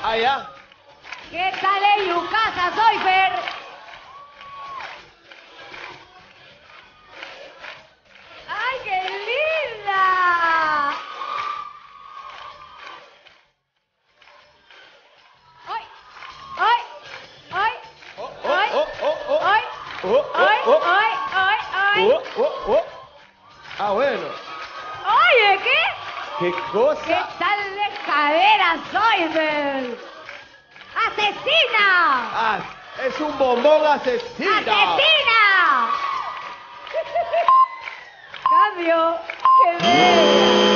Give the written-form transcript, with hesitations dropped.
Allá. ¿Qué tal en Yucasa? Soy Fer. ¡Ay, qué linda! ¡Ay! ¡Ay! ¡Ay! ¡Ay! ¡Ay! ¡Ay! ¡Ay! ¡Ay! Ah, bueno. Oye, ¿qué? ¿Qué cosa? ¿Qué tal de cadera soy, Fer? ¡Asesina! Ah, es un bombón asesino. ¡Asesina! Cambio. ¡Qué bella!